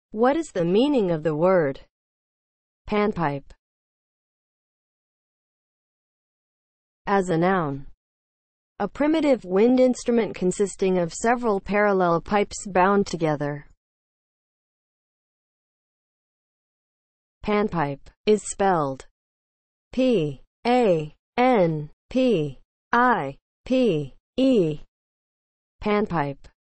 What is the meaning of the word panpipe? As a noun, a primitive wind instrument consisting of several parallel pipes bound together. Panpipe is spelled P-A-N-P-I-P-E. Panpipe.